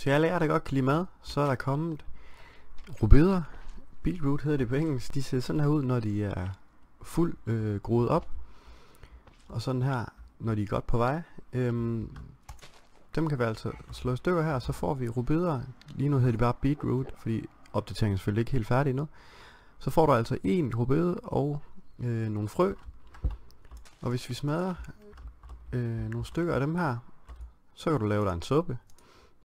til alle jer, der godt kan lide mad, så er der kommet rødbeder. Beetroot hedder det på engelsk. De ser sådan her ud, når de er fuldt groet op. Og sådan her, når de er godt på vej. Dem kan vi altså slå i stykker her, så får vi rødbeder. Lige nu hedder de bare beetroot, fordi opdateringen er selvfølgelig ikke helt færdig endnu. Så får du altså en rødbede og nogle frø. Og hvis vi smadrer nogle stykker af dem her, så kan du lave dig en suppe.